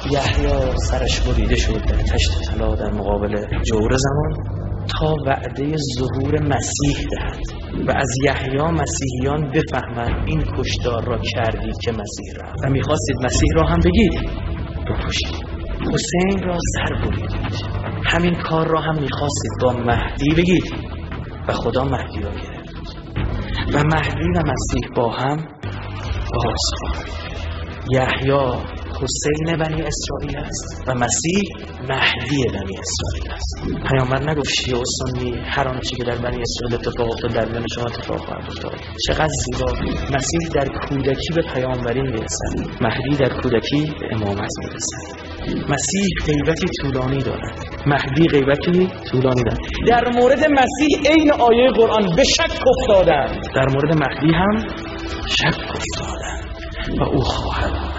یحیی سرش بریده شد در تشت طلا در مقابل جور زمان تا وعده ظهور مسیح دهد و از یحیی مسیحیان بفهمند این کشتار را کردید که مسیح را و میخواستید مسیح را هم بگید بکشید. حسین را سر بریدید، همین کار را هم میخواستید با مهدی بگید و خدا مهدی را گرفت و مهدی و مسیح با هم باز خواهند. یحیی حسین بنی اسرائیل است و مسیح مهدی بنی اسرائیل است. پیامبر نگفت شیعه و سنی هر آنچه که در بنی اسرائیل اتفاق افتاد در میان شما اتفاق خواهد افتاد. چقدر زیبا. مسیح در کودکی به پیامبری میرسد، مهدی در کودکی به امامت میرسد. مسیح غیبتی طولانی دارد، مهدی غیبتی طولانی دارد. در مورد مسیح عین آیه قرآن به شک افتادند، در مورد مهدی هم شک افتادند و او خواهد